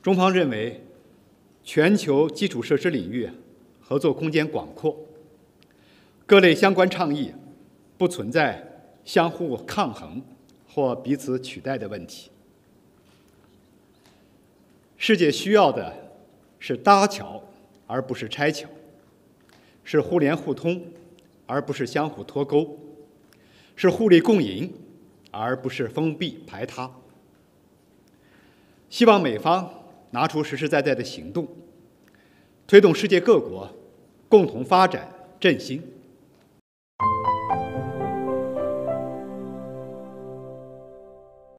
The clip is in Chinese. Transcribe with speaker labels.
Speaker 1: 中方认为，全球基础设施领域合作空间广阔，各类相关倡议不存在相互抗衡或彼此取代的问题。世界需要的是搭桥，而不是拆桥；是互联互通，而不是相互脱钩；是互利共赢，而不是封闭排他。希望美方拿出实实在在的行动，推动世界各国共同发展振兴。